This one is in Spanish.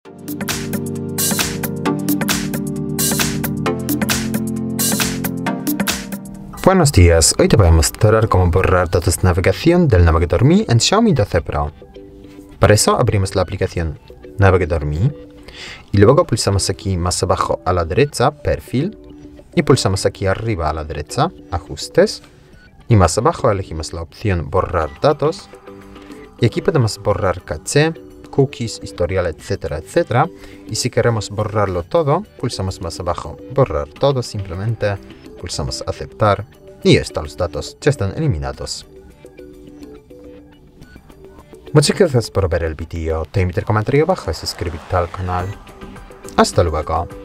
Buenos días, hoy te voy a mostrar cómo borrar datos de navegación del navegador Mi en Xiaomi 12 Pro. Para eso abrimos la aplicación Navegador Mi y luego pulsamos aquí más abajo a la derecha Perfil y pulsamos aquí arriba a la derecha Ajustes y más abajo elegimos la opción Borrar datos y aquí podemos borrar caché, cookies, historial, etcétera, etcétera, y si queremos borrarlo todo pulsamos más abajo Borrar todo simplemente. Pulsamos aceptar y ya están los datos, ya están eliminados. Muchas gracias por ver el vídeo, te invito a comentar abajo y suscribirte al canal. Hasta luego.